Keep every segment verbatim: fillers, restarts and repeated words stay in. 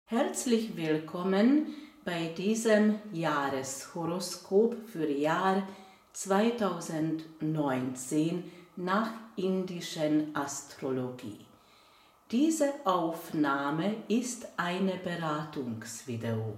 Herzlich willkommen bei diesem Jahreshoroskop für Jahr zweitausendneunzehn nach indischen Astrologie. Diese Aufnahme ist eine Beratungsvideo.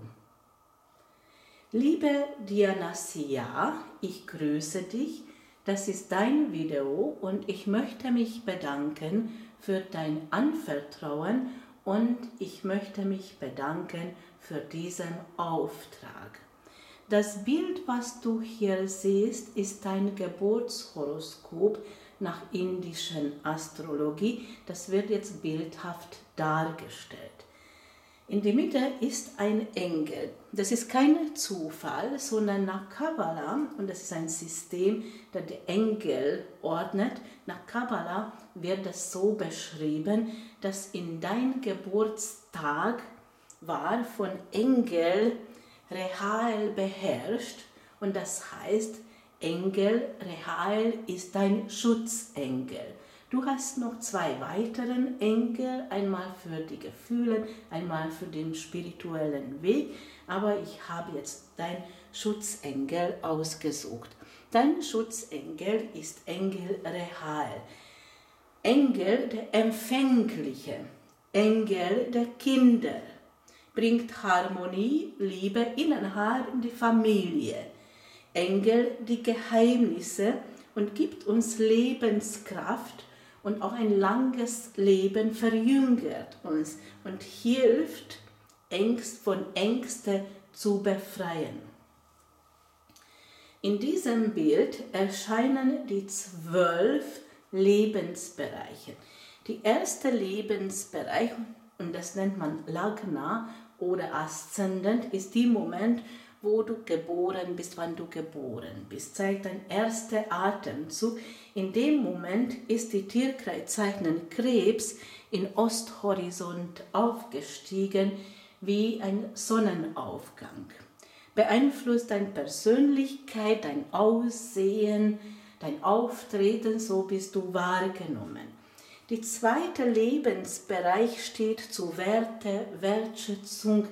Liebe Dianasia, ich grüße dich. Das ist dein Video und ich möchte mich bedanken für dein Anvertrauen und ich möchte mich bedanken für diesen Auftrag. Das Bild, was du hier siehst, ist dein Geburtshoroskop nach indischen Astrologie. Das wird jetzt bildhaft dargestellt. In der Mitte ist ein Engel. Das ist kein Zufall, sondern nach Kabbala, und das ist ein System, das die Engel ordnet, nach Kabbala wird das so beschrieben, dass in dein Geburtstag war von Engel Rehael beherrscht, und das heißt, Engel Rehael ist dein Schutzengel. Du hast noch zwei weiteren Engel, einmal für die Gefühle, einmal für den spirituellen Weg, aber ich habe jetzt dein Schutzengel ausgesucht. Dein Schutzengel ist Engel Rehael, Engel der Empfängliche, Engel der Kinder, bringt Harmonie, Liebe innerhalb der Familie, Engel die Geheimnisse und gibt uns Lebenskraft. Und auch ein langes Leben verjüngert uns und hilft, Ängste von Ängsten zu befreien. In diesem Bild erscheinen die zwölf Lebensbereiche. Der erste Lebensbereich, und das nennt man Lagna oder Aszendent, ist der Moment, wo du geboren bist, wann du geboren bist. Zeigt dein erster Atemzug. In dem Moment ist die Tierkreiszeichen Krebs in Osthorizont aufgestiegen wie ein Sonnenaufgang. Beeinflusst deine Persönlichkeit, dein Aussehen, dein Auftreten, so bist du wahrgenommen. Der zweite Lebensbereich steht zu Werte, Wertschätzung,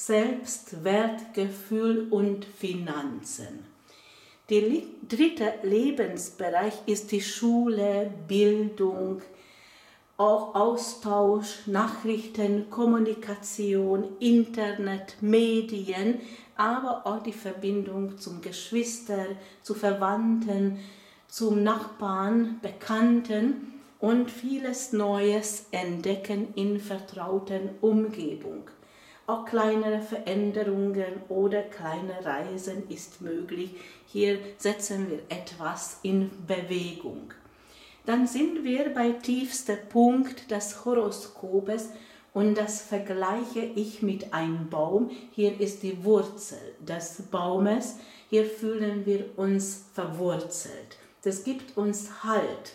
Selbstwertgefühl und Finanzen. Der dritte Lebensbereich ist die Schule, Bildung, auch Austausch, Nachrichten, Kommunikation, Internet, Medien, aber auch die Verbindung zum Geschwister, zu Verwandten, zum Nachbarn, Bekannten und vieles Neues entdecken in vertrauten Umgebung. Auch kleinere Veränderungen oder kleine Reisen ist möglich. Hier setzen wir etwas in Bewegung. Dann sind wir bei tiefster Punkt des Horoskopes und das vergleiche ich mit einem Baum. Hier ist die Wurzel des Baumes. Hier fühlen wir uns verwurzelt. Das gibt uns Halt.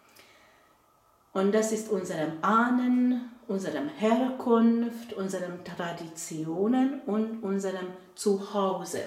Und das ist unserem Ahnen, unserem Herkunft, unseren Traditionen und unserem Zuhause.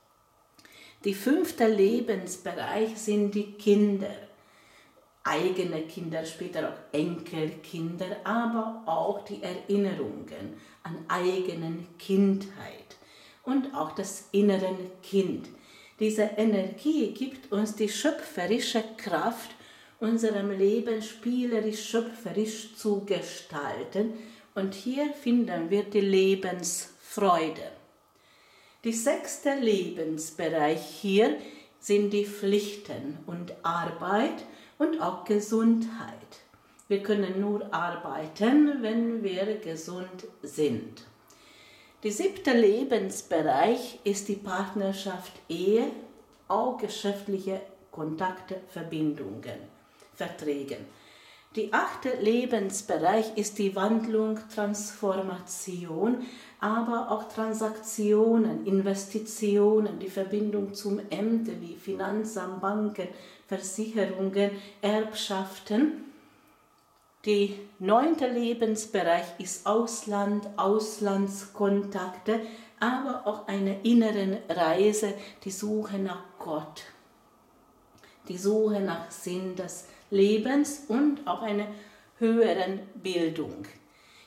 Die fünfte Lebensbereich sind die Kinder. Eigene Kinder, später auch Enkelkinder, aber auch die Erinnerungen an eigenen Kindheit und auch das innere Kind. Diese Energie gibt uns die schöpferische Kraft, unserem Leben spielerisch, schöpferisch zu gestalten. Und hier finden wir die Lebensfreude. Der sechste Lebensbereich hier sind die Pflichten und Arbeit und auch Gesundheit. Wir können nur arbeiten, wenn wir gesund sind. Der siebte Lebensbereich ist die Partnerschaft, Ehe, auch geschäftliche Kontakte, Verbindungen. Verträgen. Der achte Lebensbereich ist die Wandlung, Transformation, aber auch Transaktionen, Investitionen, die Verbindung zum Ämter wie Finanzamt, Banken, Versicherungen, Erbschaften. Der neunte Lebensbereich ist Ausland, Auslandskontakte, aber auch eine innere Reise, die Suche nach Gott. Die Suche nach Sinn des Lebens und auch eine höheren Bildung.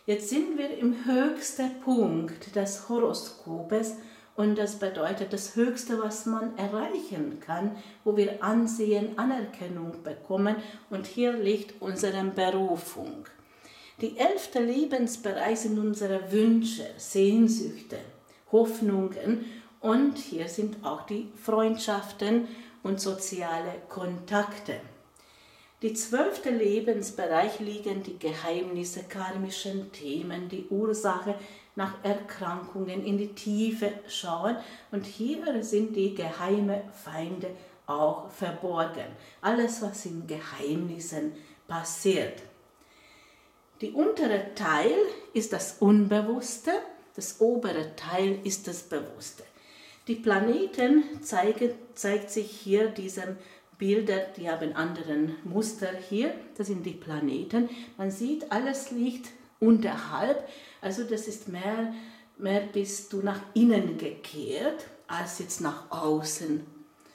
Jetzt sind wir im höchsten Punkt des Horoskopes und das bedeutet das Höchste, was man erreichen kann, wo wir Ansehen, Anerkennung bekommen und hier liegt unsere Berufung. Die elfte Lebensbereich sind unsere Wünsche, Sehnsüchte, Hoffnungen und hier sind auch die Freundschaften und soziale Kontakte. Die zwölfte Lebensbereich liegen die Geheimnisse, karmischen Themen, die Ursache nach Erkrankungen, in die Tiefe schauen und hier sind die geheimen Feinde auch verborgen. Alles, was in Geheimnissen passiert. Die untere Teil ist das Unbewusste, das obere Teil ist das Bewusste. Die Planeten zeigen, zeigt sich hier diesem Bilder, die haben anderen Muster hier, das sind die Planeten. Man sieht, alles liegt unterhalb, also das ist mehr, mehr bist du nach innen gekehrt, als jetzt nach außen.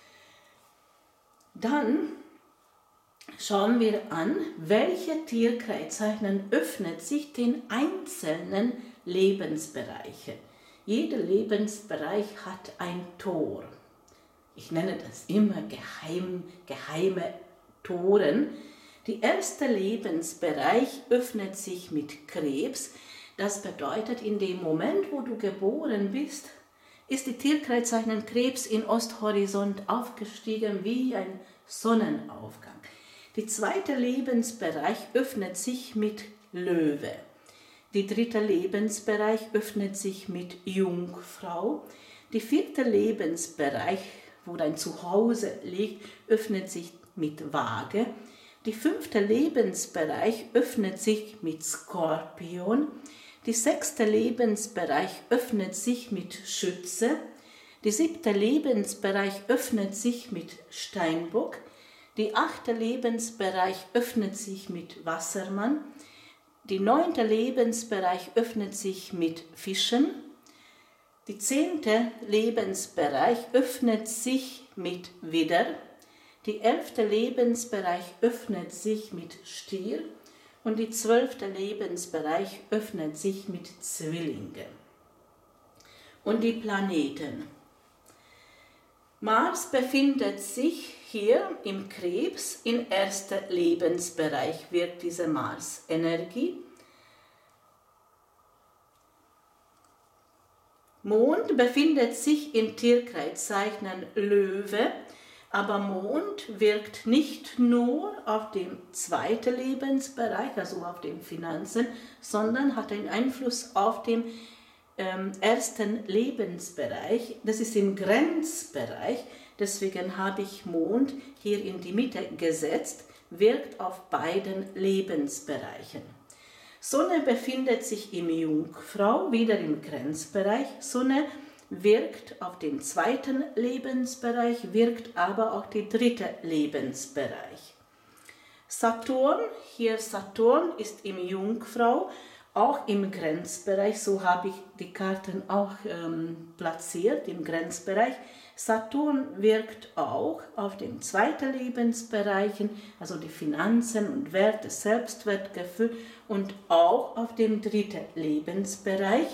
Dann schauen wir an, welche Tierkreiszeichen öffnet sich den einzelnen Lebensbereichen. Jeder Lebensbereich hat ein Tor. Ich nenne das immer geheim, geheime Toren. Der erste Lebensbereich öffnet sich mit Krebs. Das bedeutet, in dem Moment, wo du geboren bist, ist die Tierkreiszeichen Krebs in Osthorizont aufgestiegen wie ein Sonnenaufgang. Der zweite Lebensbereich öffnet sich mit Löwe. Der dritte Lebensbereich öffnet sich mit Jungfrau. Der vierte Lebensbereich, wo dein Zuhause liegt, öffnet sich mit Waage. Der fünfte Lebensbereich öffnet sich mit Skorpion. Der sechste Lebensbereich öffnet sich mit Schütze. Der siebte Lebensbereich öffnet sich mit Steinbock. Der achte Lebensbereich öffnet sich mit Wassermann. Der neunte Lebensbereich öffnet sich mit Fischen. Der zehnte Lebensbereich öffnet sich mit Widder. Der elfte Lebensbereich öffnet sich mit Stier. Und der zwölfte Lebensbereich öffnet sich mit Zwillinge. Und die Planeten. Mars befindet sich hier im Krebs, im ersten Lebensbereich wirkt diese Mars-Energie. Mond befindet sich im Tierkreiszeichen Löwe, aber Mond wirkt nicht nur auf dem zweiten Lebensbereich, also auf den Finanzen, sondern hat einen Einfluss auf den ähm, ersten Lebensbereich. Das ist im Grenzbereich, deswegen habe ich Mond hier in die Mitte gesetzt, wirkt auf beiden Lebensbereichen. Sonne befindet sich im Jungfrau, wieder im Grenzbereich. Sonne wirkt auf den zweiten Lebensbereich, wirkt aber auch den dritten Lebensbereich. Saturn, hier Saturn ist im Jungfrau, auch im Grenzbereich, so habe ich die Karten auch ähm, platziert, im Grenzbereich. Saturn wirkt auch auf den zweiten Lebensbereichen, also die Finanzen und Werte, Selbstwertgefühl und auch auf dem dritten Lebensbereich.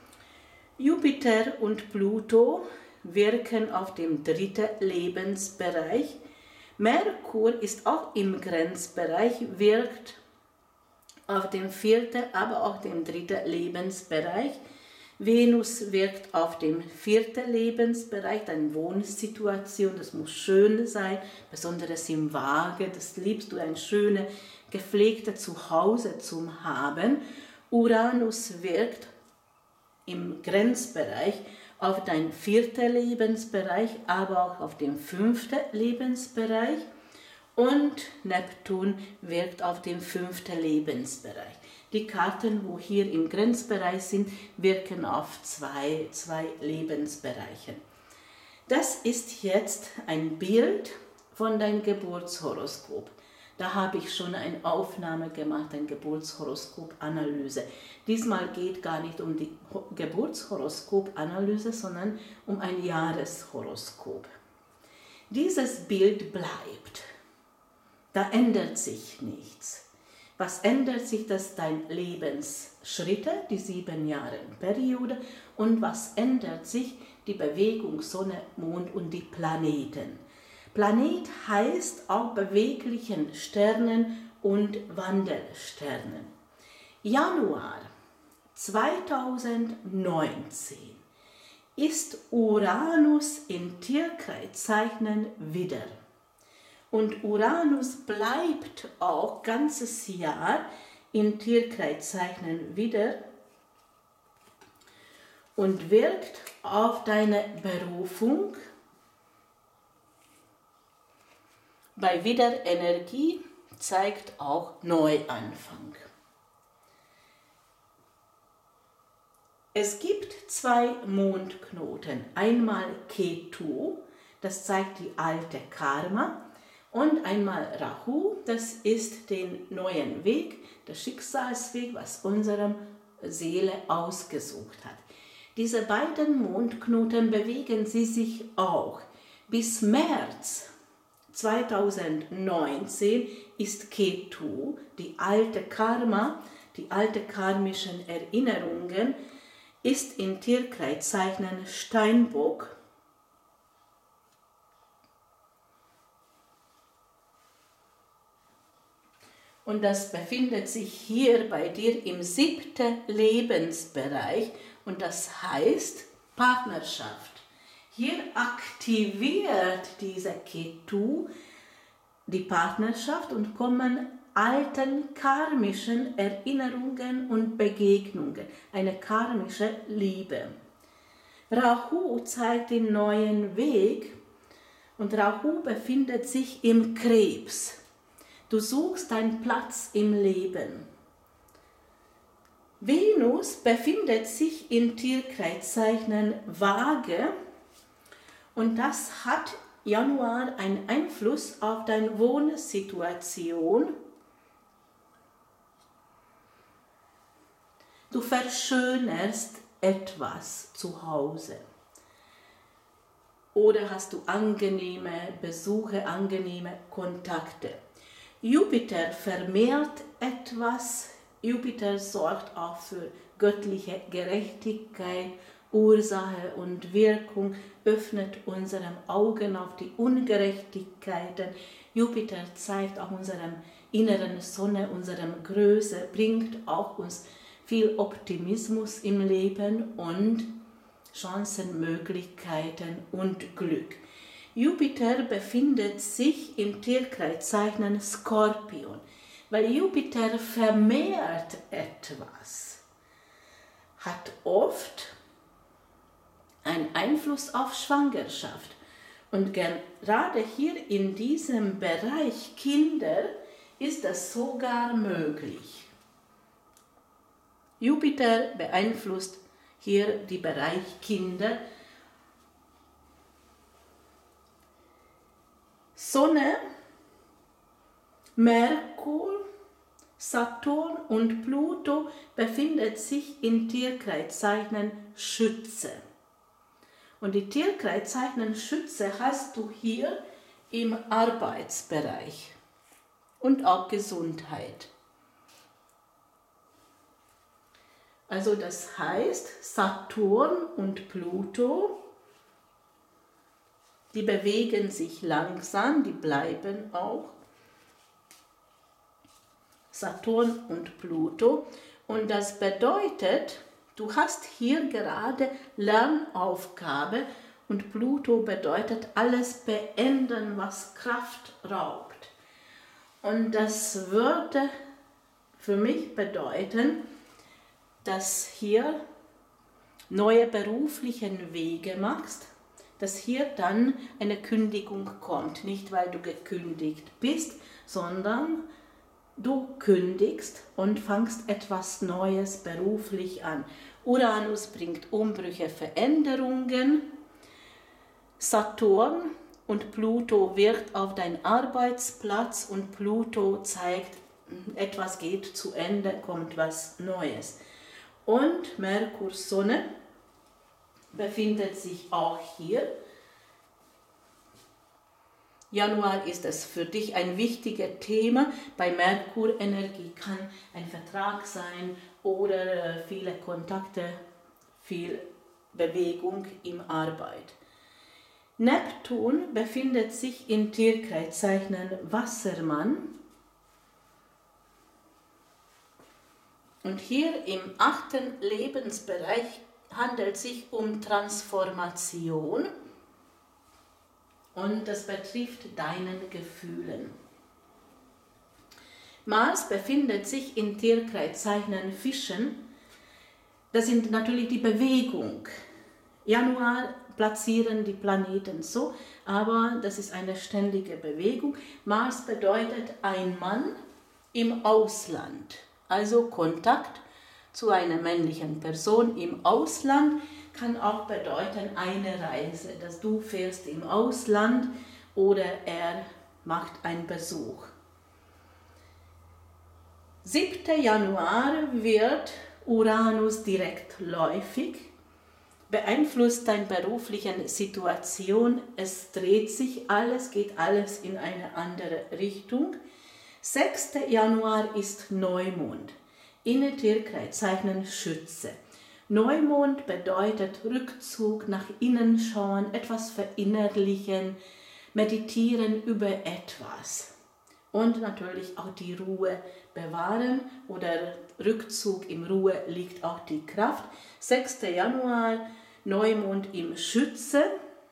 Jupiter und Pluto wirken auf dem dritten Lebensbereich. Merkur ist auch im Grenzbereich, wirkt auf dem vierten, aber auch dem dritten Lebensbereich. Venus wirkt auf dem vierten Lebensbereich, deine Wohnsituation, das muss schön sein, besonders im Waage, das liebst du, ein schönes, gepflegtes Zuhause zu haben. Uranus wirkt im Grenzbereich auf deinen vierten Lebensbereich, aber auch auf den fünften Lebensbereich. Und Neptun wirkt auf den fünften Lebensbereich. Die Karten, wo hier im Grenzbereich sind, wirken auf zwei, zwei Lebensbereiche. Das ist jetzt ein Bild von deinem Geburtshoroskop. Da habe ich schon eine Aufnahme gemacht, eine Geburtshoroskop-Analyse. Diesmal geht gar nicht um die Geburtshoroskop-Analyse, sondern um ein Jahreshoroskop. Dieses Bild bleibt. Da ändert sich nichts. Was ändert sich, das dein Lebensschritte, die sieben Jahre Periode, und was ändert sich, die Bewegung Sonne, Mond und die Planeten. Planet heißt auch beweglichen Sternen und Wandelsternen. Januar zweitausendneunzehn ist Uranus in Tierkreiszeichen Widder. Und Uranus bleibt auch ganzes Jahr in Tierkreiszeichen Widder und wirkt auf deine Berufung. Bei Widder Energie zeigt auch Neuanfang. Es gibt zwei Mondknoten. Einmal Ketu, das zeigt die alte Karma, und einmal Rahu, das ist den neuen Weg, der Schicksalsweg, was unsere Seele ausgesucht hat. Diese beiden Mondknoten bewegen sie sich auch. Bis März zweitausendneunzehn ist Ketu, die alte Karma, die alte karmischen Erinnerungen, ist in Tierkreiszeichen Steinbock. Und das befindet sich hier bei dir im siebten Lebensbereich und das heißt Partnerschaft. Hier aktiviert dieser Ketu die Partnerschaft und kommen alten karmischen Erinnerungen und Begegnungen, eine karmische Liebe. Rahu zeigt den neuen Weg und Rahu befindet sich im Krebs. Du suchst deinen Platz im Leben. Venus befindet sich in Tierkreiszeichen Waage und das hat Januar einen Einfluss auf deine Wohnsituation. Du verschönerst etwas zu Hause. Oder hast du angenehme Besuche, angenehme Kontakte. Jupiter vermehrt etwas. Jupiter sorgt auch für göttliche Gerechtigkeit, Ursache und Wirkung, öffnet unsere Augen auf die Ungerechtigkeiten. Jupiter zeigt auch unserem inneren Sonne, unserem Größe, bringt auch uns viel Optimismus im Leben und Chancen, Möglichkeiten und Glück. Jupiter befindet sich im Tierkreiszeichen Skorpion, weil Jupiter vermehrt etwas, hat oft einen Einfluss auf Schwangerschaft. Und gerade hier in diesem Bereich Kinder ist das sogar möglich. Jupiter beeinflusst hier den Bereich Kinder. Sonne, Merkur, Saturn und Pluto befinden sich in Tierkreiszeichen Schütze. Und die Tierkreiszeichen Schütze hast du hier im Arbeitsbereich und auch Gesundheit. Also das heißt, Saturn und Pluto, die bewegen sich langsam, die bleiben auch. Saturn und Pluto. Und das bedeutet, du hast hier gerade Lernaufgabe und Pluto bedeutet alles beenden, was Kraft raubt. Und das würde für mich bedeuten, dass hier neue berufliche Wege machst, dass hier dann eine Kündigung kommt. Nicht, weil du gekündigt bist, sondern du kündigst und fangst etwas Neues beruflich an. Uranus bringt Umbrüche, Veränderungen. Saturn und Pluto wirkt auf deinen Arbeitsplatz und Pluto zeigt, etwas geht zu Ende, kommt was Neues. Und Merkur, Sonne, befindet sich auch hier. Januar ist es für dich ein wichtiges Thema. Bei Merkur-Energie kann ein Vertrag sein oder viele Kontakte, viel Bewegung in Arbeit. Neptun befindet sich in Tierkreiszeichen Wassermann. Und hier im achten Lebensbereich handelt es sich um Transformation und das betrifft deinen Gefühlen. Mars befindet sich in Tierkreiszeichen Fischen. Das sind natürlich die Bewegung. Januar platzieren die Planeten so, aber das ist eine ständige Bewegung. Mars bedeutet ein Mann im Ausland, also Kontakt zu einer männlichen Person im Ausland kann auch bedeuten eine Reise, dass du fährst im Ausland oder er macht einen Besuch. siebter Januar wird Uranus direktläufig, beeinflusst deine berufliche Situation, es dreht sich alles, geht alles in eine andere Richtung. sechster Januar ist Neumond, in Tierkreiszeichen Schütze. Neumond bedeutet Rückzug, nach innen schauen, etwas verinnerlichen, meditieren über etwas. Und natürlich auch die Ruhe bewahren oder Rückzug im Ruhe liegt auch die Kraft. sechster Januar, Neumond im Schütze.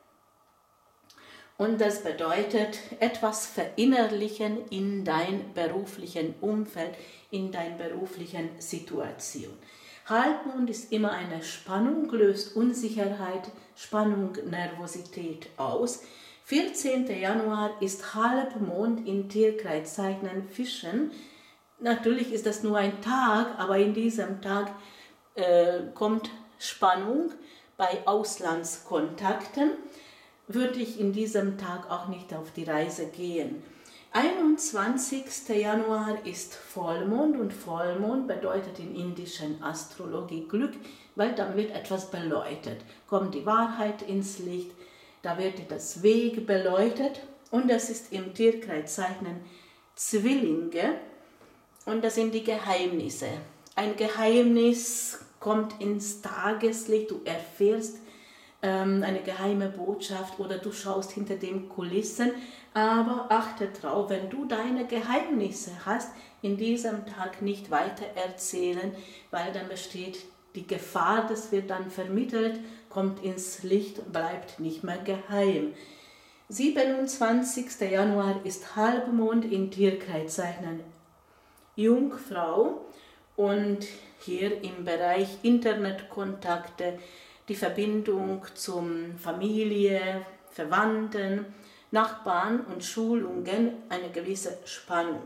Und das bedeutet etwas verinnerlichen in dein beruflichen Umfeld, in deiner beruflichen Situation. Halbmond ist immer eine Spannung, löst Unsicherheit, Spannung, Nervosität aus. vierzehnter Januar ist Halbmond in Tierkreiszeichen Fischen. Natürlich ist das nur ein Tag, aber in diesem Tag äh, kommt Spannung bei Auslandskontakten. Würde ich in diesem Tag auch nicht auf die Reise gehen. einundzwanzigster Januar ist Vollmond und Vollmond bedeutet in indischen Astrologie Glück, weil dann wird etwas beleuchtet. Kommt die Wahrheit ins Licht, da wird das Weg beleuchtet und das ist im Tierkreiszeichen Zwillinge und das sind die Geheimnisse. Ein Geheimnis kommt ins Tageslicht, du erfährst ähm, eine geheime Botschaft oder du schaust hinter den Kulissen, aber achte drauf, wenn du deine Geheimnisse hast, in diesem Tag nicht weiter erzählen, weil dann besteht die Gefahr, das wird dann vermittelt, kommt ins Licht, bleibt nicht mehr geheim. siebenundzwanzigster Januar ist Halbmond in Tierkreiszeichen Jungfrau und hier im Bereich Internetkontakte, die Verbindung zum Familie, Verwandten, Nachbarn und Schulungen, eine gewisse Spannung.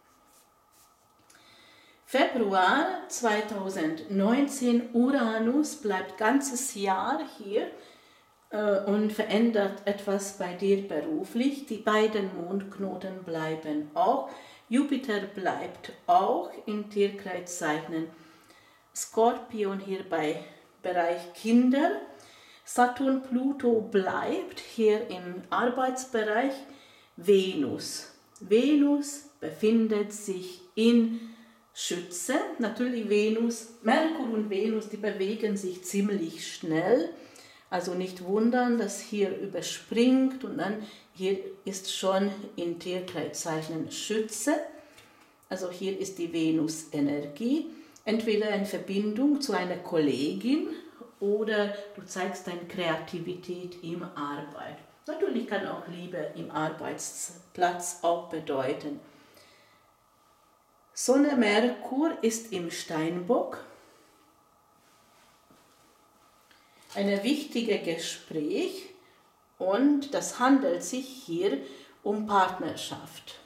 Februar zweitausendneunzehn, Uranus bleibt ganzes Jahr hier äh, und verändert etwas bei dir beruflich. Die beiden Mondknoten bleiben auch. Jupiter bleibt auch in Tierkreiszeichen Skorpion hier bei Bereich Kinder. Saturn, Pluto bleibt hier im Arbeitsbereich. Venus. Venus befindet sich in Schütze. Natürlich Venus, Merkur und Venus, die bewegen sich ziemlich schnell. Also nicht wundern, dass hier überspringt und dann hier ist schon in Tierkreiszeichen Schütze. Also hier ist die Venus-Energie. Entweder in Verbindung zu einer Kollegin oder du zeigst deine Kreativität im Arbeit. Natürlich kann auch Liebe im Arbeitsplatz auch bedeuten. Sonne Merkur ist im Steinbock. Ein wichtiges Gespräch und das handelt sich hier um Partnerschaft.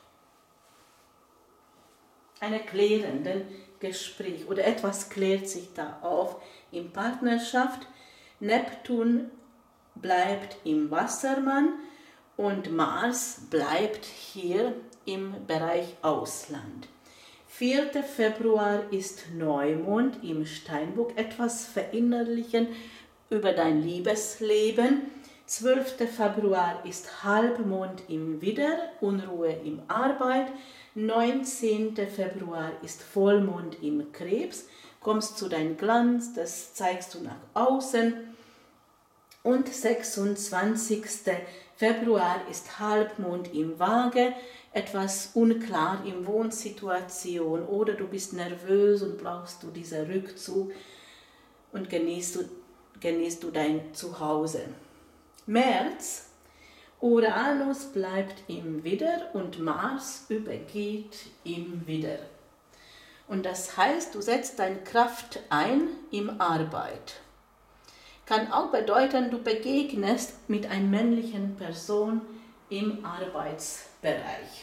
Ein klärendes Gespräch oder etwas klärt sich da auf in Partnerschaft. Neptun bleibt im Wassermann und Mars bleibt hier im Bereich Ausland. vierter Februar ist Neumond im Steinbock, etwas verinnerlichen über dein Liebesleben. zwölfter Februar ist Halbmond im Widder, Unruhe im Arbeit. neunzehnter Februar ist Vollmond im Krebs, kommst zu deinem Glanz, das zeigst du nach außen. Und sechsundzwanzigster Februar ist Halbmond im Waage, etwas unklar in Wohnsituation oder du bist nervös und brauchst du diesen Rückzug und genießt du, genießt du dein Zuhause. März, Uranus bleibt im Widder und Mars übergeht im Widder. Und das heißt, du setzt deine Kraft ein in Arbeit. Kann auch bedeuten, du begegnest mit einer männlichen Person im Arbeitsbereich.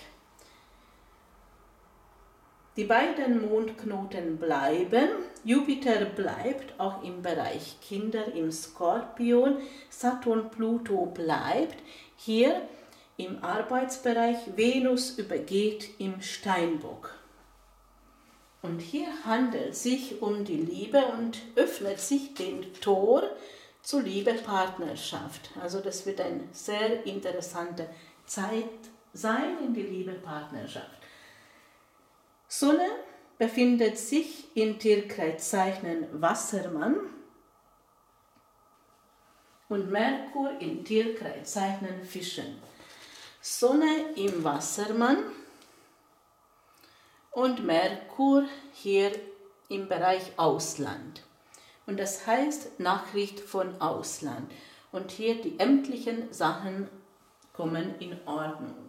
Die beiden Mondknoten bleiben. Jupiter bleibt auch im Bereich Kinder im Skorpion. Saturn, Pluto bleibt hier im Arbeitsbereich. Venus übergeht im Steinbock. Und hier handelt es sich um die Liebe und öffnet sich den Tor zur Liebe-Partnerschaft. Also das wird eine sehr interessante Zeit sein in die Liebe-Partnerschaft. Sonne befindet sich in Tierkreiszeichen Wassermann und Merkur in Tierkreiszeichen Fischen. Sonne im Wassermann und Merkur hier im Bereich Ausland. Und das heißt Nachricht von Ausland. Und hier die ämtlichen Sachen kommen in Ordnung.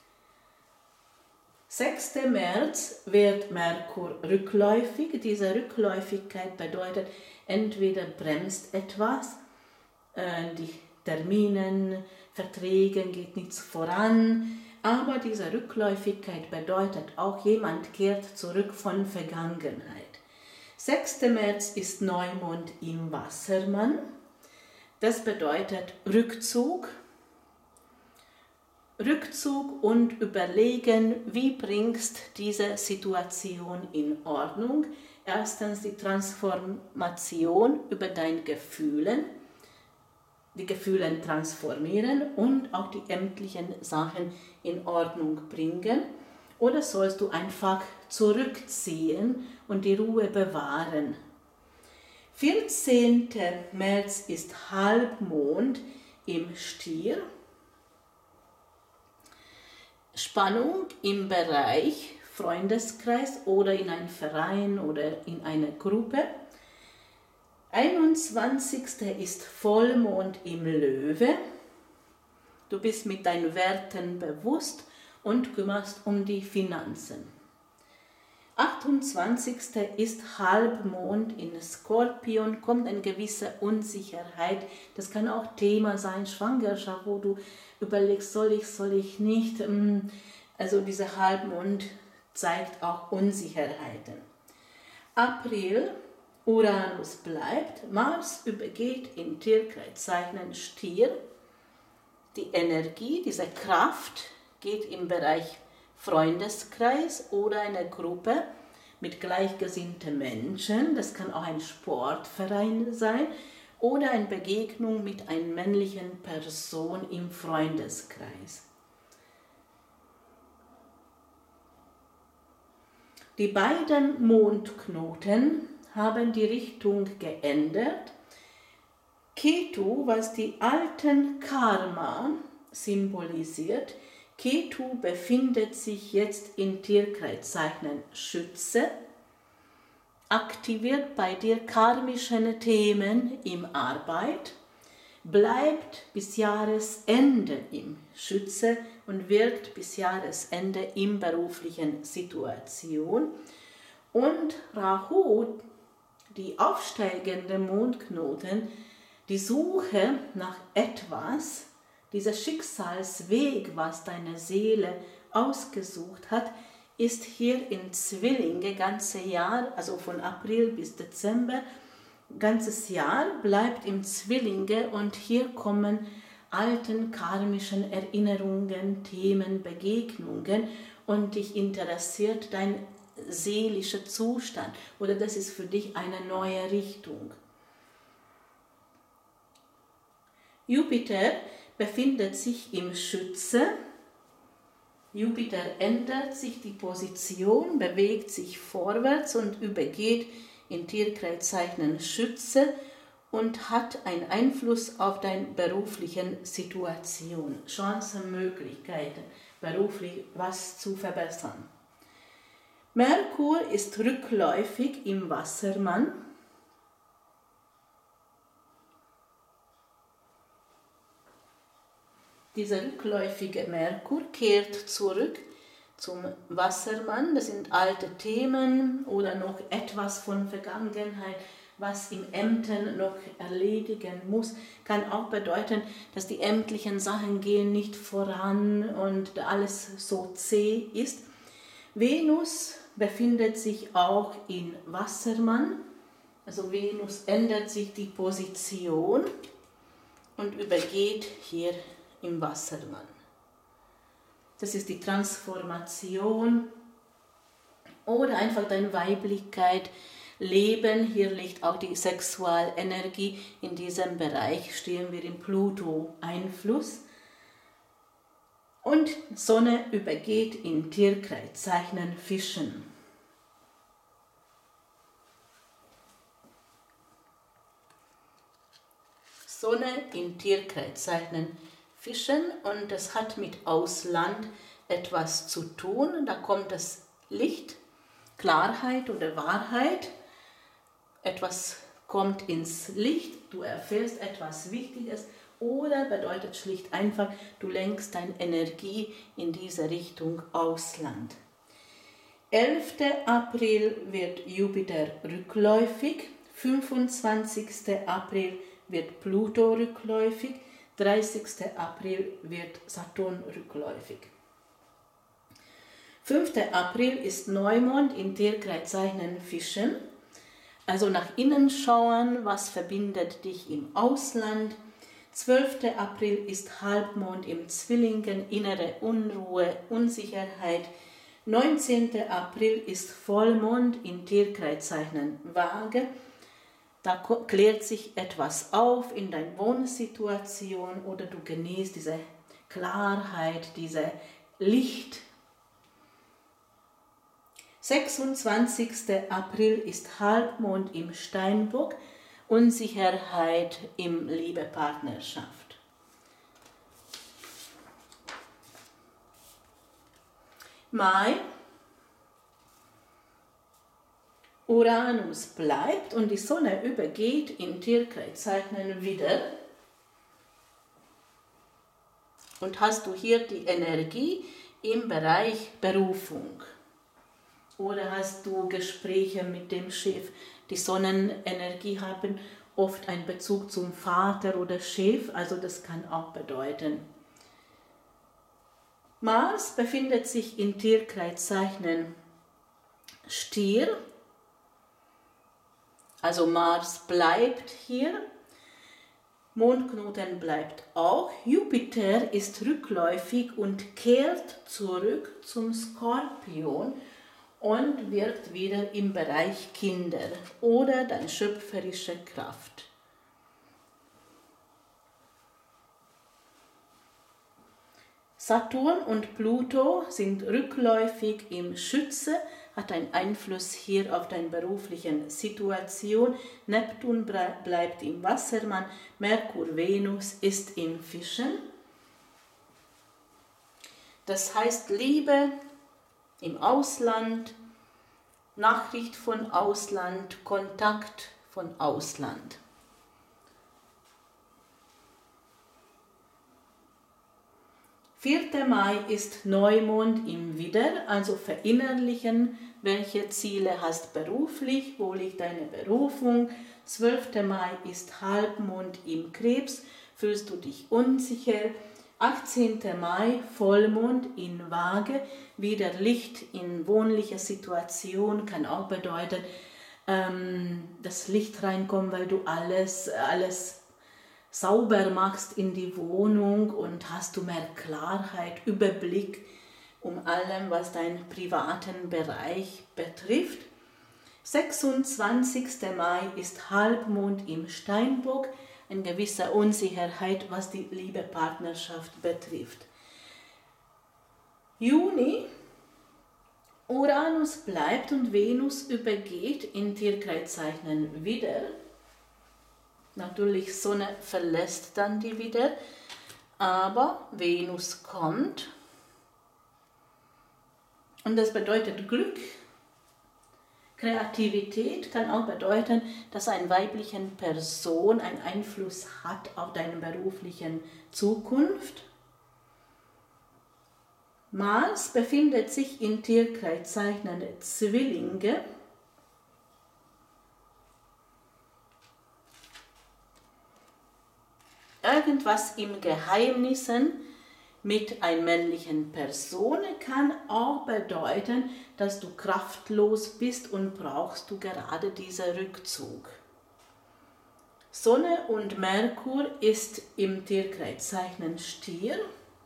sechster März wird Merkur rückläufig. Diese Rückläufigkeit bedeutet, entweder bremst etwas, äh, die Termine, Verträge geht nichts voran, aber diese Rückläufigkeit bedeutet auch, jemand kehrt zurück von Vergangenheit. sechster März ist Neumond im Wassermann. Das bedeutet Rückzug. Rückzug und überlegen, wie bringst diese Situation in Ordnung. Erstens die Transformation über deine Gefühle, die Gefühle transformieren und auch die ämtlichen Sachen in Ordnung bringen. Oder sollst du einfach zurückziehen und die Ruhe bewahren. vierzehnter März ist Halbmond im Stier. Spannung im Bereich Freundeskreis oder in einem Verein oder in einer Gruppe. einundzwanzigster ist Vollmond im Löwe. Du bist mit deinen Werten bewusst und kümmerst um die Finanzen. achtundzwanzigster ist Halbmond in Skorpion, kommt eine gewisse Unsicherheit. Das kann auch Thema sein, Schwangerschaft, wo du überlegst, soll ich, soll ich nicht. Also dieser Halbmond zeigt auch Unsicherheiten. April, Uranus bleibt, Mars übergeht in Tierkreiszeichen Stier. Die Energie, diese Kraft geht im Bereich Freundeskreis oder eine Gruppe mit gleichgesinnten Menschen. Das kann auch ein Sportverein sein oder eine Begegnung mit einer männlichen Person im Freundeskreis. Die beiden Mondknoten haben die Richtung geändert. Ketu, was die alten Karma symbolisiert, Ketu befindet sich jetzt in Tierkreiszeichen Schütze, aktiviert bei dir karmische Themen im Arbeit, bleibt bis Jahresende im Schütze und wirkt bis Jahresende in beruflichen Situation. Und Rahu, die aufsteigende Mondknoten, die Suche nach etwas, dieser Schicksalsweg, was deine Seele ausgesucht hat, ist hier in Zwillinge, ganze Jahr, also von April bis Dezember, ganzes Jahr bleibt im Zwillinge und hier kommen alten karmischen Erinnerungen, Themen, Begegnungen und dich interessiert dein seelischer Zustand oder das ist für dich eine neue Richtung. Jupiter befindet sich im Schütze. Jupiter ändert sich die Position, bewegt sich vorwärts und übergeht in Tierkreiszeichen Schütze und hat einen Einfluss auf deine berufliche Situation, Chancen, Möglichkeiten, beruflich was zu verbessern. Merkur ist rückläufig im Wassermann. Dieser rückläufige Merkur kehrt zurück zum Wassermann. Das sind alte Themen oder noch etwas von Vergangenheit, was im Ämtern noch erledigen muss. Kann auch bedeuten, dass die ämtlichen Sachen gehen nicht voran und alles so zäh ist. Venus befindet sich auch in Wassermann. Also Venus ändert sich die Position und übergeht hier im Wassermann. Das ist die Transformation oder einfach deine Weiblichkeit, Leben. Hier liegt auch die Sexualenergie. In diesem Bereich stehen wir im Pluto-Einfluss. Und Sonne übergeht in Tierkreiszeichen Fischen. Sonne in Tierkreiszeichen Fischen und das hat mit Ausland etwas zu tun. Da kommt das Licht, Klarheit oder Wahrheit. Etwas kommt ins Licht, du erfährst etwas Wichtiges oder bedeutet schlicht einfach, du lenkst deine Energie in diese Richtung Ausland. elften April wird Jupiter rückläufig, fünfundzwanzigsten April wird Pluto rückläufig, dreißigsten April wird Saturn rückläufig. fünften April ist Neumond in Tierkreiszeichen Fischen. Also nach innen schauen, was verbindet dich im Ausland. zwölften April ist Halbmond im Zwillingen, innere Unruhe, Unsicherheit. neunzehnten April ist Vollmond in Tierkreiszeichen Waage. Da klärt sich etwas auf in deiner Wohnsituation oder du genießt diese Klarheit, diese Licht. sechsundzwanzigsten April ist Halbmond im Steinbock, Unsicherheit im Liebepartnerschaft. Mai, Uranus bleibt und die Sonne übergeht in Tierkreiszeichen wieder. Und hast du hier die Energie im Bereich Berufung. Oder hast du Gespräche mit dem Chef? Die Sonnenenergie haben oft einen Bezug zum Vater oder Chef, also das kann auch bedeuten. Mars befindet sich in Tierkreiszeichen Stier. Also Mars bleibt hier. Mondknoten bleibt auch. Jupiter ist rückläufig und kehrt zurück zum Skorpion und wirkt wieder im Bereich Kinder oder deine schöpferische Kraft. Saturn und Pluto sind rückläufig im Schütze, hat einen Einfluss hier auf deine berufliche Situation. Neptun bleibt im Wassermann, Merkur, Venus ist im Fischen. Das heißt Liebe im Ausland, Nachricht von Ausland, Kontakt von Ausland. vierter Mai ist Neumond im Widder, also verinnerlichen, welche Ziele hast beruflich, wo liegt deine Berufung. zwölfter Mai ist Halbmond im Krebs, fühlst du dich unsicher. achtzehnten Mai Vollmond in Waage, wieder Licht in wohnlicher Situation, kann auch bedeuten, ähm, dass Licht reinkommt, weil du alles, alles sauber machst in die Wohnung und hast du mehr Klarheit, Überblick um allem, was deinen privaten Bereich betrifft. sechsundzwanzigsten Mai ist Halbmond im Steinbock, eine gewisse Unsicherheit, was die Liebepartnerschaft betrifft. Juni, Uranus bleibt und Venus übergeht in Tierkreiszeichen Widder. Natürlich Sonne verlässt dann die Widder, aber Venus kommt. Und das bedeutet Glück. Kreativität kann auch bedeuten, dass eine weibliche Person einen Einfluss hat auf deine berufliche Zukunft. Mars befindet sich in Tierkreiszeichen Zwillinge. Irgendwas im Geheimnissen mit einer männlichen Person kann auch bedeuten, dass du kraftlos bist und brauchst du gerade diesen Rückzug. Sonne und Merkur ist im Tierkreiszeichen Stier.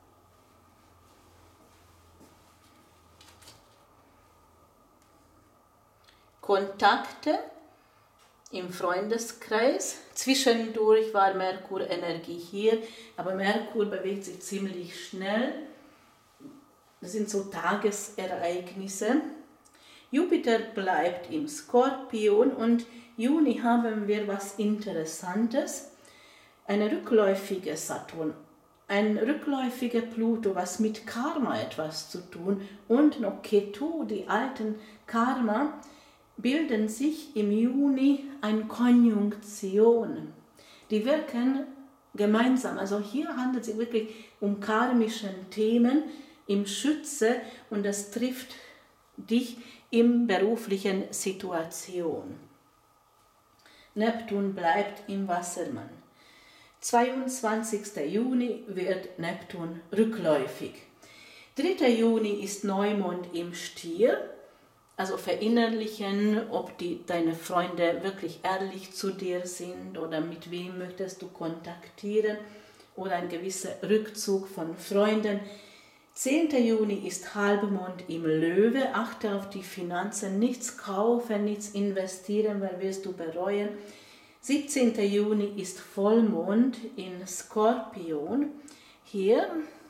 Kontakte im Freundeskreis. Zwischendurch war Merkur-Energie hier, aber Merkur bewegt sich ziemlich schnell. Das sind so Tagesereignisse. Jupiter bleibt im Skorpion und Juni haben wir was Interessantes. Eine rückläufige Saturn, ein rückläufiger Pluto, was mit Karma etwas zu tun und noch Ketu, die alten Karma, bilden sich im Juni eine Konjunktion. Die wirken gemeinsam. Also hier handelt es sich wirklich um karmische Themen im Schütze und das trifft dich in beruflichen Situation. Neptun bleibt im Wassermann. zweiundzwanzigster Juni wird Neptun rückläufig. dritter Juni ist Neumond im Stier. Also verinnerlichen, ob die, deine Freunde wirklich ehrlich zu dir sind oder mit wem möchtest du kontaktieren oder ein gewisser Rückzug von Freunden. zehnter Juni ist Halbmond im Löwe, achte auf die Finanzen, nichts kaufen, nichts investieren, weil wirst du bereuen. siebzehnter Juni ist Vollmond in Skorpion, hier.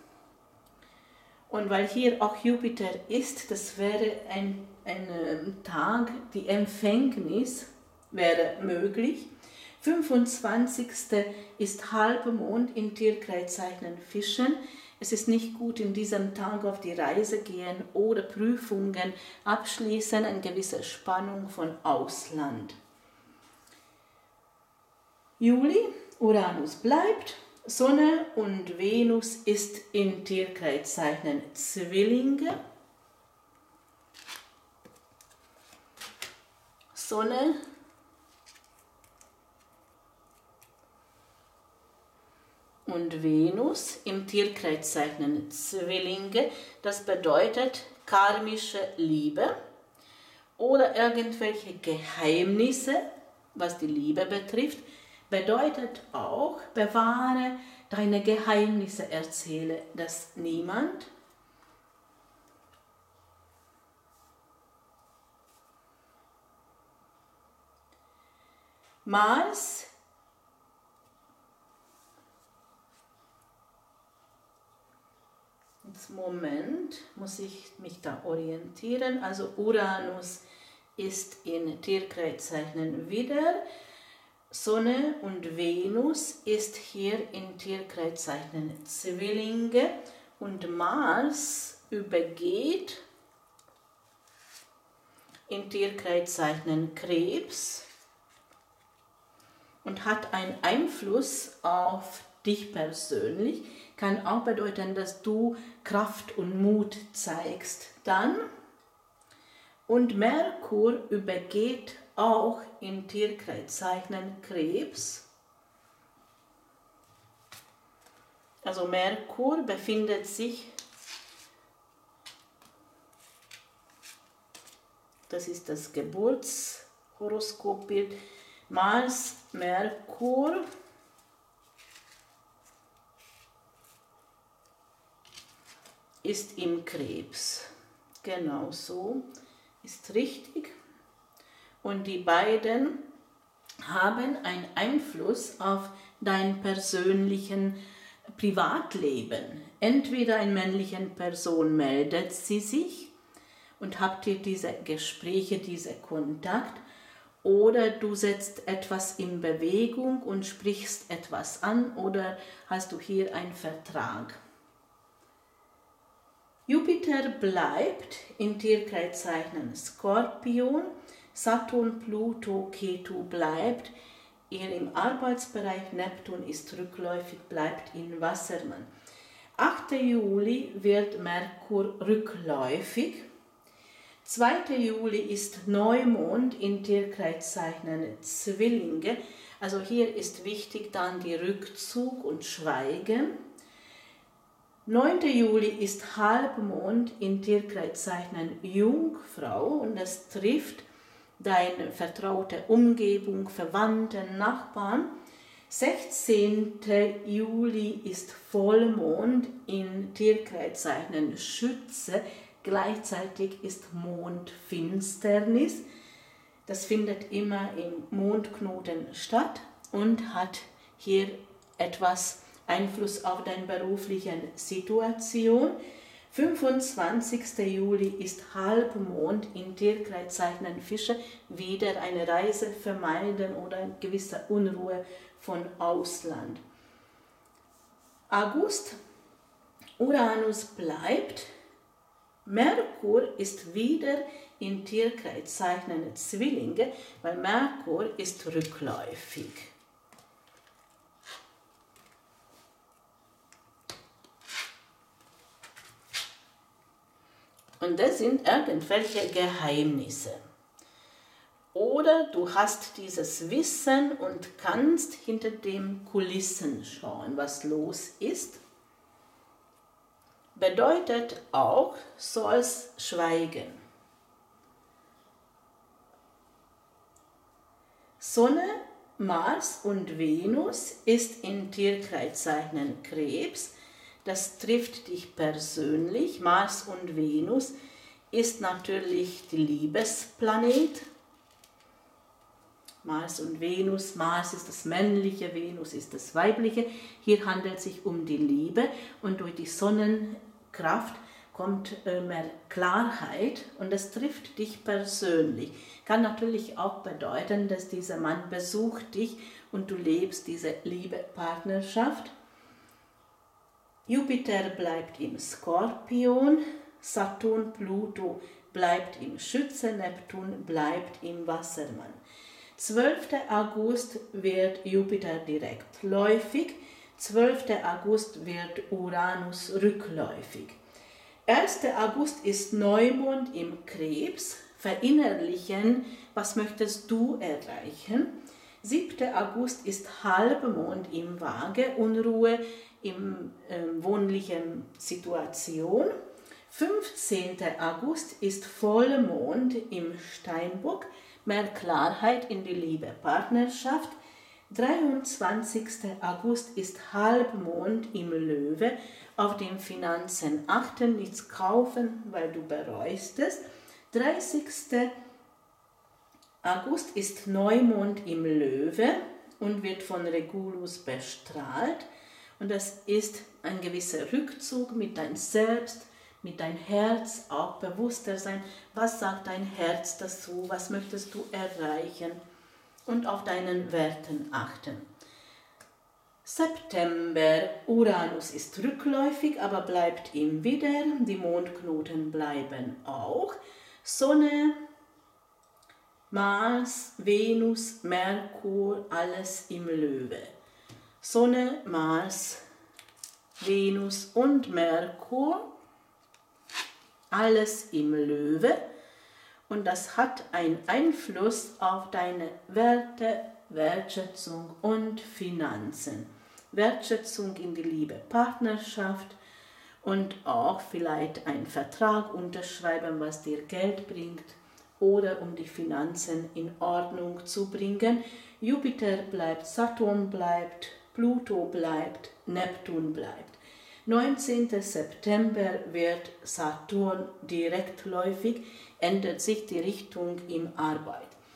Und weil hier auch Jupiter ist, das wäre ein, ein Tag, die Empfängnis wäre möglich. fünfundzwanzigster ist Halbmond in Tierkreiszeichen Fischen. Es ist nicht gut, in diesem Tag auf die Reise gehen oder Prüfungen abschließen, eine gewisse Spannung von Ausland. Juli, Uranus bleibt. Sonne und Venus ist in Tierkreiszeichen Zwillinge. Sonne und Venus im Tierkreiszeichen Zwillinge. Das bedeutet karmische Liebe oder irgendwelche Geheimnisse, was die Liebe betrifft. Bedeutet auch, bewahre deine Geheimnisse, erzähle das niemand. Mars jetzt Moment, muss ich mich da orientieren. Also Uranus ist in Tierkreiszeichen Widder. Sonne und Venus ist hier in Tierkreiszeichen Zwillinge und Mars übergeht in Tierkreiszeichen Krebs und hat einen Einfluss auf dich persönlich, kann auch bedeuten, dass du Kraft und Mut zeigst dann. Und Merkur übergeht auch in Tierkreiszeichen Krebs. Also Merkur befindet sich, das ist das Geburtshoroskopbild, Mars, Merkur, ist im Krebs. Genau so ist richtig. Und die beiden haben einen Einfluss auf dein persönlichen Privatleben. Entweder eine männliche Person meldet sie sich und habt ihr diese Gespräche, diese Kontakt, oder du setzt etwas in Bewegung und sprichst etwas an, oder hast du hier einen Vertrag. Jupiter bleibt in Tierkreiszeichen Skorpion, Saturn, Pluto, Ketu bleibt eher im Arbeitsbereich, Neptun ist rückläufig, bleibt in Wassermann. achter Juli wird Merkur rückläufig. zweiter Juli ist Neumond in Tierkreiszeichen Zwillinge. Also hier ist wichtig dann die Rückzug und Schweigen. neunter Juli ist Halbmond in Tierkreiszeichen Jungfrau und das trifft deine vertraute Umgebung, Verwandten, Nachbarn. sechzehnter Juli ist Vollmond in Tierkreiszeichen Schütze. Gleichzeitig ist Mondfinsternis. Das findet immer im Mondknoten statt und hat hier etwas Einfluss auf deine berufliche Situation. fünfundzwanzigster Juli ist Halbmond in Tierkreiszeichen Fische, wieder eine Reise vermeiden oder eine gewisse Unruhe von Ausland. August, Uranus bleibt, Merkur ist wieder in Tierkreiszeichen Zwillinge, weil Merkur ist rückläufig. Und das sind irgendwelche Geheimnisse. Oder du hast dieses Wissen und kannst hinter den Kulissen schauen, was los ist. Bedeutet auch, sollst schweigen. Sonne, Mars und Venus ist in Tierkreiszeichen Krebs. Das trifft dich persönlich. Mars und Venus ist natürlich die Liebesplanet. Mars und Venus, Mars ist das Männliche, Venus ist das Weibliche. Hier handelt es sich um die Liebe und durch die Sonnenkraft kommt mehr Klarheit und das trifft dich persönlich. Kann natürlich auch bedeuten, dass dieser Mann besucht dich und du lebst diese Liebe-Partnerschaft. Jupiter bleibt im Skorpion, Saturn, Pluto bleibt im Schütze, Neptun bleibt im Wassermann. zwölfter August wird Jupiter direktläufig, zwölfter August wird Uranus rückläufig. erster August ist Neumond im Krebs, verinnerlichen, was möchtest du erreichen. siebter August ist Halbmond im Waage, Unruhe in äh, wohnlichen Situation. fünfzehnter August ist Vollmond im Steinbock, mehr Klarheit in die Liebe, Partnerschaft. dreiundzwanzigster August ist Halbmond im Löwe, auf den Finanzen achten, nichts kaufen, weil du bereust es. dreißigster August ist Neumond im Löwe und wird von Regulus bestrahlt. Und das ist ein gewisser Rückzug mit deinem Selbst, mit deinem Herz, auch bewusster sein. Was sagt dein Herz dazu? Was möchtest du erreichen? Und auf deinen Werten achten. September, Uranus ist rückläufig, aber bleibt ihm wieder. Die Mondknoten bleiben auch. Sonne, Mars, Venus, Merkur, alles im Löwe. Sonne, Mars, Venus und Merkur, alles im Löwe. Und das hat einen Einfluss auf deine Werte, Wertschätzung und Finanzen. Wertschätzung in die Liebe, Partnerschaft und auch vielleicht einen Vertrag unterschreiben, was dir Geld bringt oder um die Finanzen in Ordnung zu bringen. Jupiter bleibt, Saturn bleibt, Pluto bleibt, Neptun bleibt. neunzehnter September wird Saturn direktläufig, ändert sich die Richtung in Arbeit.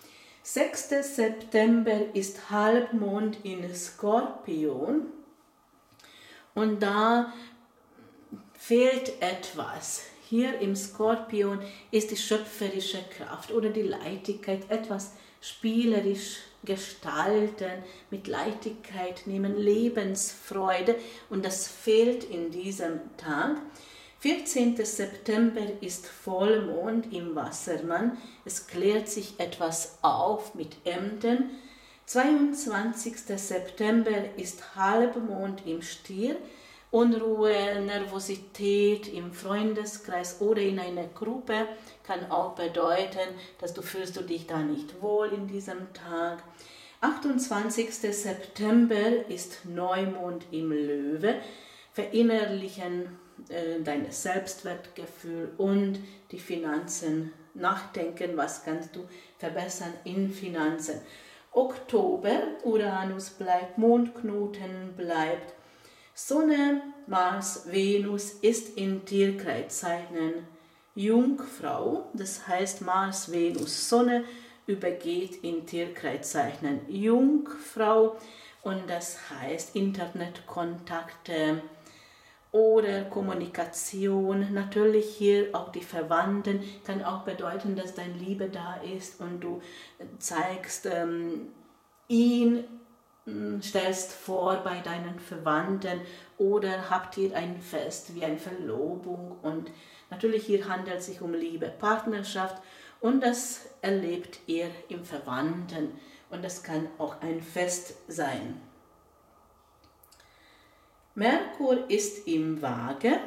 sechster September ist Halbmond in Skorpion und da fehlt etwas. Hier im Skorpion ist die schöpferische Kraft oder die Leichtigkeit, etwas spielerisch gestalten, mit Leichtigkeit nehmen, Lebensfreude, und das fehlt in diesem Tag. vierzehnter September ist Vollmond im Wassermann, es klärt sich etwas auf mit Ämtern. zweiundzwanzigster September ist Halbmond im Stier, Unruhe, Nervosität im Freundeskreis oder in einer Gruppe kann auch bedeuten, dass du fühlst du dich da nicht wohl in diesem Tag. achtundzwanzigster September ist Neumond im Löwe, verinnerlichen äh, dein Selbstwertgefühl und die Finanzen, nachdenken, was kannst du verbessern in Finanzen. Oktober, Uranus bleibt, Mondknoten bleibt, Sonne, Mars, Venus ist in Tierkreiszeichen Jungfrau, das heißt Mars, Venus, Sonne übergeht in Tierkreiszeichen Jungfrau und das heißt Internetkontakte oder Kommunikation. Natürlich hier auch die Verwandten, kann auch bedeuten, dass deine Liebe da ist und du zeigst ähm, ihn, stellst vor bei deinen Verwandten oder habt ihr ein Fest wie eine Verlobung, und natürlich hier handelt es sich um Liebe, Partnerschaft und das erlebt ihr im Verwandten und das kann auch ein Fest sein. Merkur ist im Waage.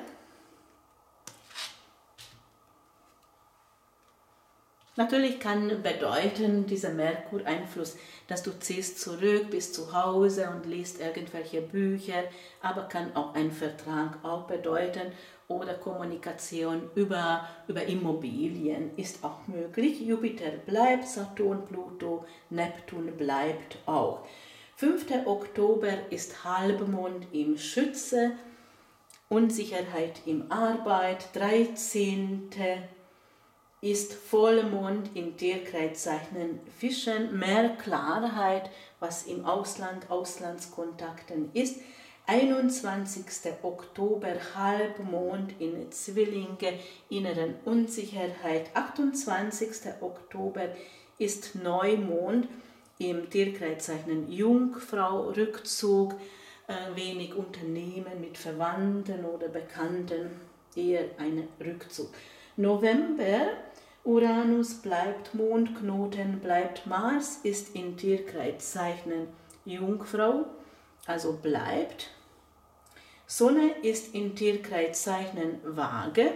Natürlich kann bedeuten, dieser Merkur-Einfluss, dass du ziehst zurück, bist zu Hause und liest irgendwelche Bücher, aber kann auch ein Vertrag auch bedeuten oder Kommunikation über, über Immobilien ist auch möglich. Jupiter bleibt, Saturn, Pluto, Neptun bleibt auch. fünfter Oktober ist Halbmond im Schütze, Unsicherheit im Arbeit. dreizehnter ist Vollmond in Tierkreiszeichen Fischen, mehr Klarheit, was im Ausland, Auslandskontakten ist. einundzwanzigster Oktober Halbmond in Zwillinge, inneren Unsicherheit. achtundzwanzigster Oktober ist Neumond im Tierkreiszeichen Jungfrau, Rückzug, äh, wenig Unternehmen mit Verwandten oder Bekannten, eher ein Rückzug. November, Uranus bleibt, Mondknoten bleibt, Mars ist in Tierkreiszeichen Jungfrau, also bleibt. Sonne ist in Tierkreiszeichen Waage.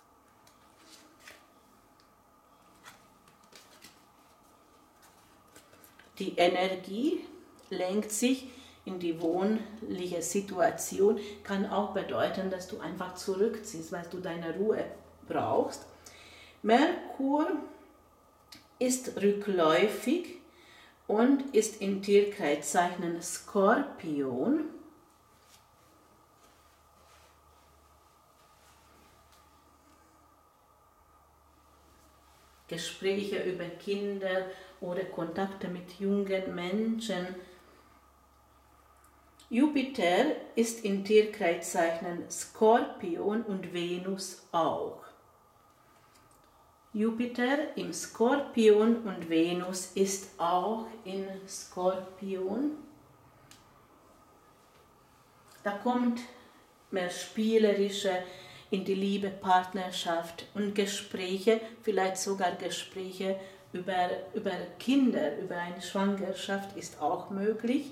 Die Energie lenkt sich in die wohnliche Situation, kann auch bedeuten, dass du einfach zurückziehst, weil du deine Ruhe brauchst. Merkur ist rückläufig und ist in Tierkreiszeichen Skorpion. Gespräche über Kinder oder Kontakte mit jungen Menschen. Jupiter ist in Tierkreiszeichen Skorpion und Venus auch. Jupiter im Skorpion und Venus ist auch in Skorpion. Da kommt mehr spielerische in die Liebe, Partnerschaft und Gespräche, vielleicht sogar Gespräche über, über Kinder, über eine Schwangerschaft ist auch möglich.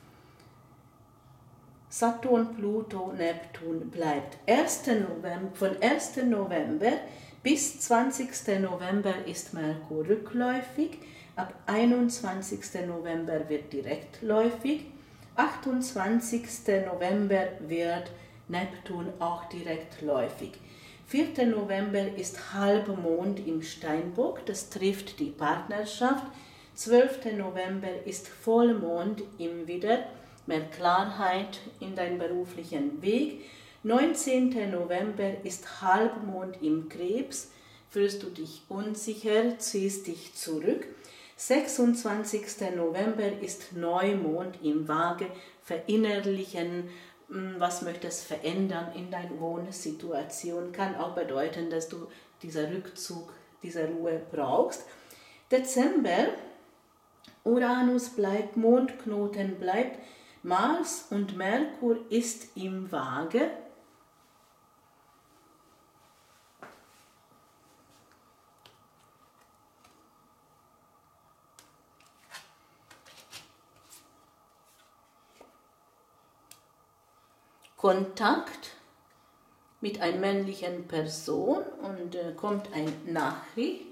Saturn, Pluto, Neptun bleibt. erster November, von ersten November bis zwanzigsten November ist Merkur rückläufig, ab einundzwanzigsten November wird direktläufig, achtundzwanzigsten November wird Neptun auch direktläufig. vierter November ist Halbmond im Steinbock, das trifft die Partnerschaft. zwölfter November ist Vollmond im Widder, mehr Klarheit in deinem beruflichen Weg. neunzehnter November ist Halbmond im Krebs, fühlst du dich unsicher, ziehst dich zurück. sechsundzwanzigster November ist Neumond im Waage, verinnerlichen, was möchtest verändern in deiner Wohnsituation, kann auch bedeuten, dass du diesen Rückzug, diese Ruhe brauchst. Dezember, Uranus bleibt, Mondknoten bleibt, Mars und Merkur ist im Waage. Kontakt mit einer männlichen Person und äh, kommt eine Nachricht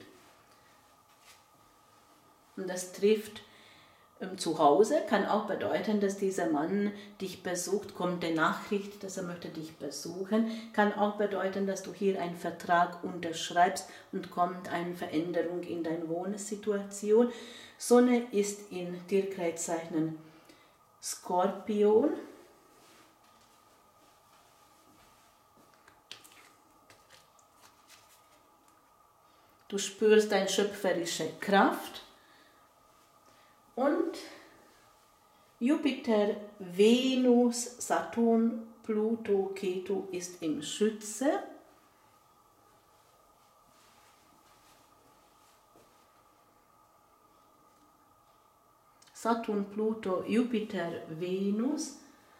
und das trifft ähm, zu Hause, kann auch bedeuten, dass dieser Mann dich besucht, kommt eine Nachricht, dass er möchte dich besuchen, kann auch bedeuten, dass du hier einen Vertrag unterschreibst und kommt eine Veränderung in deine Wohnsituation. Sonne ist in Tierkreiszeichen Skorpion. Du spürst deine schöpferische Kraft und Jupiter, Venus, Saturn, Pluto, Ketu ist im Schütze. Saturn, Pluto, Jupiter, Venus.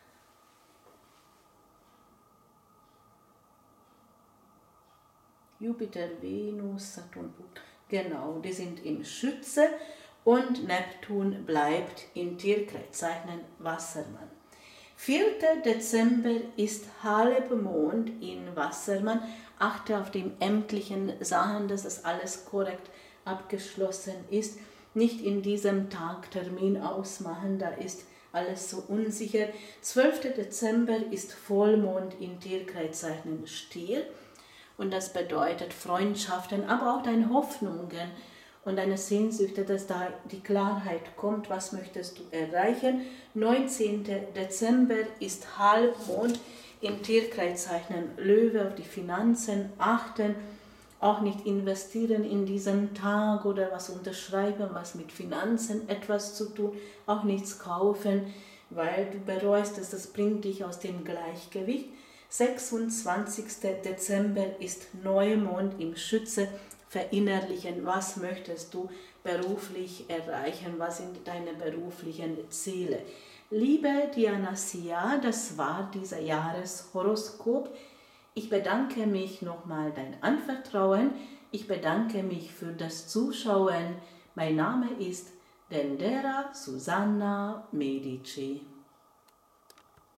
Jupiter, Venus, Saturn, Pluto, genau, die sind im Schütze und Neptun bleibt in Tierkreiszeichen Wassermann. vierter Dezember ist Halbmond in Wassermann. Achte auf die ämtlichen Sachen, dass das alles korrekt abgeschlossen ist. Nicht in diesem Tag Termin ausmachen, da ist alles so unsicher. zwölfter Dezember ist Vollmond in Tierkreiszeichen Stier. Und das bedeutet Freundschaften, aber auch deine Hoffnungen und deine Sehnsüchte, dass da die Klarheit kommt, was möchtest du erreichen. neunzehnter Dezember ist Halbmond im Tierkreiszeichen Löwe, auf die Finanzen achten, auch nicht investieren in diesem Tag oder was unterschreiben, was mit Finanzen etwas zu tun, auch nichts kaufen, weil du bereust es, das bringt dich aus dem Gleichgewicht. sechsundzwanzigster Dezember ist Neumond im Schütze, verinnerlichen, was möchtest du beruflich erreichen, was sind deine beruflichen Ziele. Liebe Diana Sia, das war dieser Jahreshoroskop. Ich bedanke mich nochmal dein Anvertrauen, ich bedanke mich für das Zuschauen. Mein Name ist Dendera Susanna Medici.